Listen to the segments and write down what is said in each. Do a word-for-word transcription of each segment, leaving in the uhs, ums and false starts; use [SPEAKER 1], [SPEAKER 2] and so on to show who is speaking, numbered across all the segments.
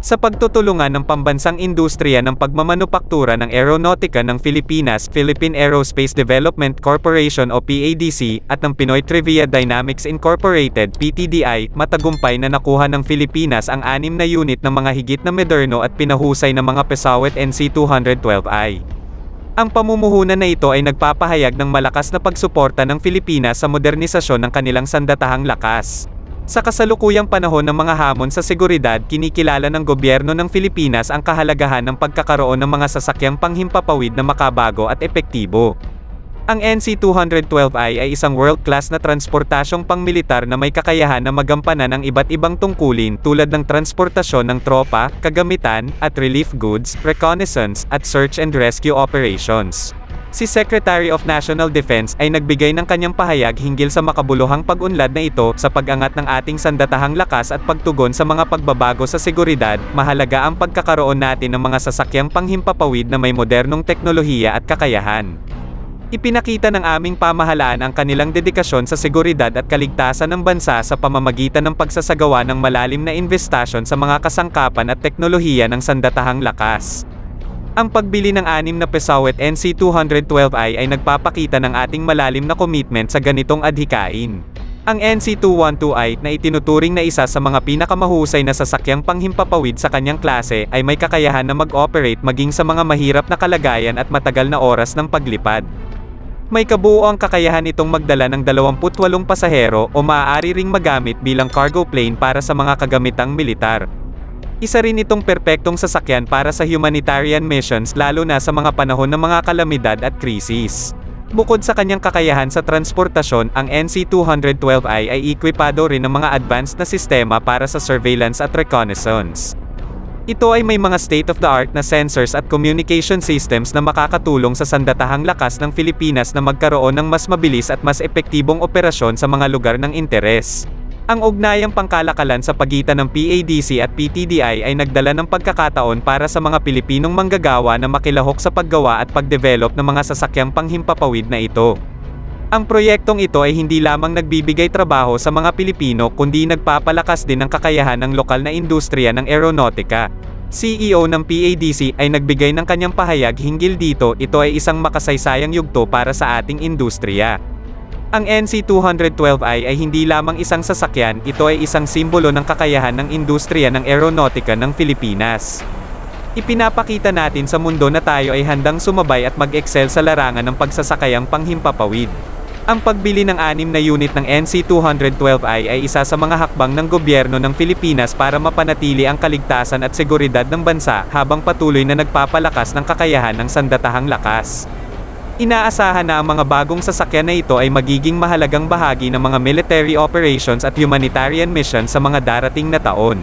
[SPEAKER 1] Sa pagtutulungan ng pambansang industriya ng pagmamanupaktura ng aeronautika ng Pilipinas, Philippine Aerospace Development Corporation o P A D C, at ng Pinoy Trivia Dynamics Incorporated P T D I, matagumpay na nakuha ng Pilipinas ang anim na unit ng mga higit na moderno at pinahusay na mga pesawat N C two twelve I. Ang pamumuhunan na ito ay nagpapahayag ng malakas na pagsuporta ng Pilipinas sa modernisasyon ng kanilang sandatahang lakas. Sa kasalukuyang panahon ng mga hamon sa seguridad, kinikilala ng gobyerno ng Pilipinas ang kahalagahan ng pagkakaroon ng mga sasakyang panghimpapawid na makabago at epektibo. Ang N C two twelve I ay isang world-class na transportasyong pangmilitar na may kakayahan na magampanan ang iba't ibang tungkulin tulad ng transportasyon ng tropa, kagamitan, at relief goods, reconnaissance, at search and rescue operations. Si Secretary of National Defense ay nagbigay ng kanyang pahayag hinggil sa makabuluhang pag-unlad na ito sa pag-angat ng ating sandatahang lakas at pagtugon sa mga pagbabago sa seguridad. Mahalaga ang pagkakaroon natin ng mga sasakyang panghimpapawid na may modernong teknolohiya at kakayahan. Ipinakita ng aming pamahalaan ang kanilang dedikasyon sa seguridad at kaligtasan ng bansa sa pamamagitan ng pagsasagawa ng malalim na investasyon sa mga kasangkapan at teknolohiya ng sandatahang lakas. Ang pagbili ng anim na pesawat N C two twelve I ay nagpapakita ng ating malalim na commitment sa ganitong adhikain. Ang N C two twelve I, na itinuturing na isa sa mga pinakamahusay na sasakyang panghimpapawid sa kanyang klase, ay may kakayahan na mag-operate maging sa mga mahirap na kalagayan at matagal na oras ng paglipad. May kabuo ang kakayahan itong magdala ng dalawampu't walong pasahero o maaari ring magamit bilang cargo plane para sa mga kagamitang militar. Isa rin itong perpektong sasakyan para sa humanitarian missions lalo na sa mga panahon ng mga kalamidad at krisis. Bukod sa kanyang kakayahan sa transportasyon, ang N C two twelve I ay ekwipado rin ng mga advanced na sistema para sa surveillance at reconnaissance. Ito ay may mga state-of-the-art na sensors at communication systems na makakatulong sa sandatahang lakas ng Pilipinas na magkaroon ng mas mabilis at mas epektibong operasyon sa mga lugar ng interes. Ang ugnayang pangkalakalan sa pagitan ng P A D C at P T D I ay nagdala ng pagkakataon para sa mga Pilipinong manggagawa na makilahok sa paggawa at pagdevelop ng mga sasakyang panghimpapawid na ito. Ang proyektong ito ay hindi lamang nagbibigay trabaho sa mga Pilipino kundi nagpapalakas din ng kakayahan ng lokal na industriya ng aeronautika. C E O ng P A D C ay nagbigay ng kanyang pahayag hinggil dito. Ito ay isang makasaysayang yugto para sa ating industriya. Ang N C two twelve I ay hindi lamang isang sasakyan, ito ay isang simbolo ng kakayahan ng industriya ng aeronautika ng Pilipinas. Ipinapakita natin sa mundo na tayo ay handang sumabay at mag-excel sa larangan ng pagsasakayang panghimpapawid. Ang pagbili ng anim na unit ng N C two twelve I ay isa sa mga hakbang ng gobyerno ng Pilipinas para mapanatili ang kaligtasan at seguridad ng bansa habang patuloy na nagpapalakas ng kakayahan ng sandatahang lakas. Inaasahan na ang mga bagong sasakyan na ito ay magiging mahalagang bahagi ng mga military operations at humanitarian missions sa mga darating na taon.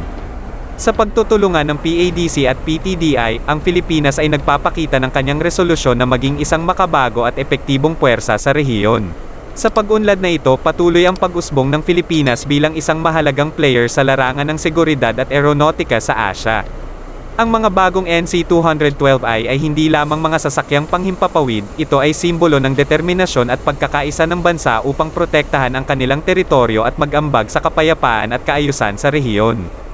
[SPEAKER 1] Sa pagtutulungan ng P A D C at P T D I, ang Pilipinas ay nagpapakita ng kanyang resolusyon na maging isang makabago at epektibong puwersa sa rehiyon. Sa pag-unlad na ito, patuloy ang pag-usbong ng Pilipinas bilang isang mahalagang player sa larangan ng seguridad at aeronautika sa Asia. Ang mga bagong N C two twelve I ay hindi lamang mga sasakyang panghimpapawid, ito ay simbolo ng determinasyon at pagkakaisa ng bansa upang protektahan ang kanilang teritoryo at mag-ambag sa kapayapaan at kaayusan sa rehiyon.